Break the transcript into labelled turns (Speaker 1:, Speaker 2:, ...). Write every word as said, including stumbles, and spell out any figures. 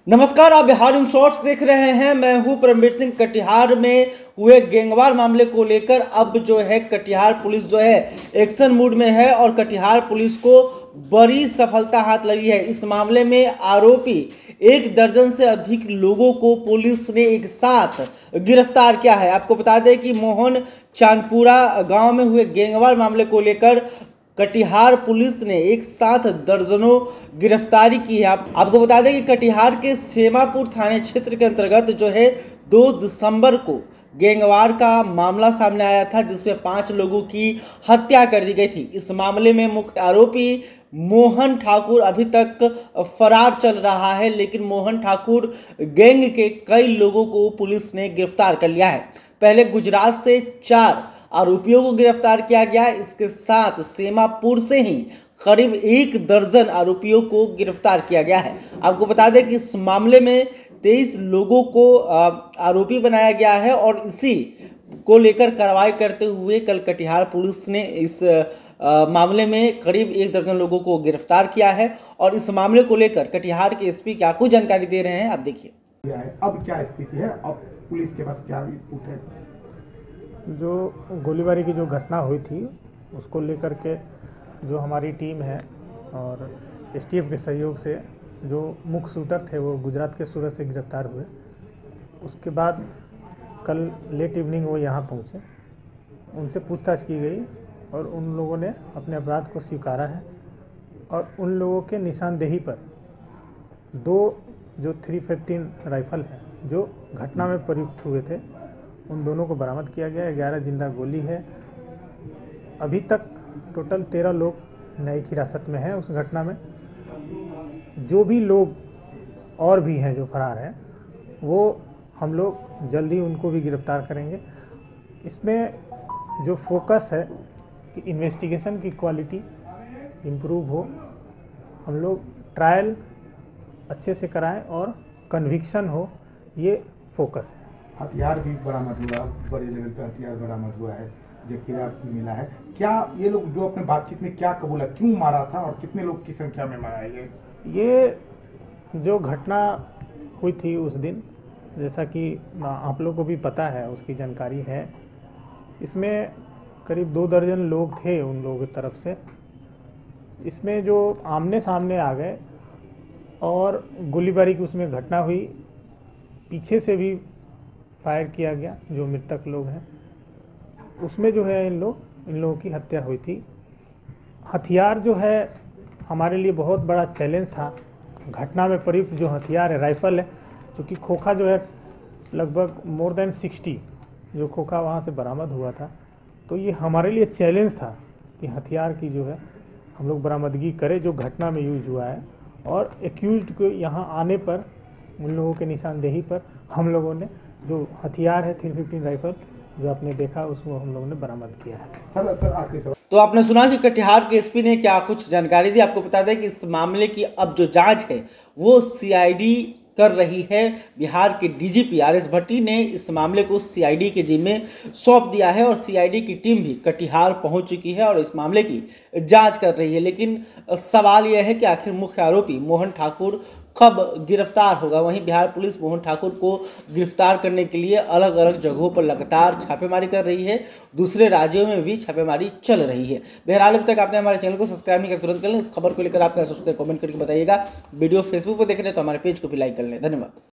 Speaker 1: नमस्कार, आप Bihar in shorts देख रहे हैं। मैं हूं परमवीर सिंह। कटिहार में हुए गैंगवार मामले को लेकर अब जो है कटिहार पुलिस जो है एक्शन मूड में है और कटिहार पुलिस को बड़ी सफलता हाथ लगी है। इस मामले में आरोपी एक दर्जन से अधिक लोगों को पुलिस ने एक साथ गिरफ्तार किया है। आपको बता दें कि मोहन चांदपुरा गांव में हुए गैंगवार मामले को लेकर कटिहार पुलिस ने एक साथ दर्जनों गिरफ्तारी की है। आप, आपको बता दें कि कटिहार के सेमापुर थाने क्षेत्र के अंतर्गत जो है दो दिसंबर को गैंगवार का मामला सामने आया था, जिसमें पांच लोगों की हत्या कर दी गई थी। इस मामले में मुख्य आरोपी मोहन ठाकुर अभी तक फरार चल रहा है, लेकिन मोहन ठाकुर गैंग के कई लोगों को पुलिस ने गिरफ्तार कर लिया है। पहले गुजरात से चार आरोपियों को गिरफ्तार किया गया। इसके साथ सेमापुर से ही करीब एक दर्जन आरोपियों को गिरफ्तार किया गया है। आपको बता दें कि इस मामले में तेईस लोगों को आरोपी बनाया गया है और इसी को लेकर कार्रवाई करते हुए कल कटिहार पुलिस ने इस मामले में करीब एक दर्जन लोगों को गिरफ्तार किया है। और इस मामले को लेकर कटिहार के एसपी क्या कुछ जानकारी दे रहे हैं, आप देखिए।
Speaker 2: अब क्या स्थिति है, अब पुलिस के पास क्या इनपुट है?
Speaker 3: जो गोलीबारी की जो घटना हुई थी उसको लेकर के जो हमारी टीम है और एसटीएफ के सहयोग से जो मुख्य शूटर थे वो गुजरात के सूरत से गिरफ्तार हुए। उसके बाद कल लेट इवनिंग वो यहाँ पहुँचे, उनसे पूछताछ की गई और उन लोगों ने अपने अपराध को स्वीकारा है। और उन लोगों के निशानदेही पर दो जो थ्री फिफ्टीन राइफल है जो घटना में प्रयुक्त हुए थे, उन दोनों को बरामद किया गया। ग्यारह जिंदा गोली है। अभी तक टोटल तेरह लोग न्यायिक हिरासत में हैं उस घटना में। जो भी लोग और भी हैं जो फरार हैं, वो हम लोग जल्दी उनको भी गिरफ्तार करेंगे। इसमें जो फोकस है कि इन्वेस्टिगेशन की क्वालिटी इम्प्रूव हो, हम लोग ट्रायल अच्छे से कराएं और कन्विक्शन हो, ये फोकस है।
Speaker 2: हथियार भी बरामद हुआ, बड़े लेवल पे हथियार बरामद हुआ है, जखीरा मिला है। क्या ये लोग जो अपने बातचीत में क्या कबूला, क्यों मारा था और कितने लोग की संख्या में मारा है? ये
Speaker 3: ये जो घटना हुई थी उस दिन, जैसा कि आप लोगों को भी पता है, उसकी जानकारी है। इसमें करीब दो दर्जन लोग थे उन लोगों की तरफ से। इसमें जो आमने सामने आ गए और गोलीबारी की उसमें घटना हुई, पीछे से भी फायर किया गया। जो मृतक लोग हैं उसमें जो है इन लोग इन लोगों की हत्या हुई थी। हथियार जो है हमारे लिए बहुत बड़ा चैलेंज था। घटना में प्रयुक्त जो हथियार है राइफल है, क्योंकि खोखा जो है लगभग मोर देन सिक्सटी जो खोखा वहाँ से बरामद हुआ था। तो ये हमारे लिए चैलेंज था कि हथियार की जो है हम लोग बरामदगी करें जो घटना में यूज हुआ है। और एक्यूज्ड को यहाँ आने पर उन लोगों के निशानदेही पर हम लोगों ने जो हथियार है थ्री फिफ्टीन राइफल जो आपने देखा उसको हम लोगों ने बरामद किया है।
Speaker 2: सर सर आखिरी सवाल।
Speaker 1: तो आपने सुना कि कटिहार के एसपी ने क्या कुछ जानकारी दी। आपको बता दें कि इस मामले की अब जो जांच है वो सीआईडी कर रही है। बिहार के डीजीपी आर एस भट्टी ने इस मामले को सीआईडी के जिम्मे सौंप दिया है और सीआईडी की टीम भी कटिहार पहुंच चुकी है और इस मामले की जांच कर रही है। लेकिन सवाल यह है कि आखिर मुख्य आरोपी मोहन ठाकुर कब गिरफ्तार होगा। वहीं बिहार पुलिस मोहन ठाकुर को गिरफ्तार करने के लिए अलग अलग जगहों पर लगातार छापेमारी कर रही है। दूसरे राज्यों में भी छापेमारी चल रही है। बहरहाल अभी तक आपने हमारे चैनल को सब्सक्राइब नहीं किया, तुरंत कर लें। इस खबर को लेकर आप क्या सोचते हैं कमेंट करके बताइएगा। वीडियो फेसबुक पर देख रहे हैं तो हमारे पेज को भी लाइक कर लें। धन्यवाद।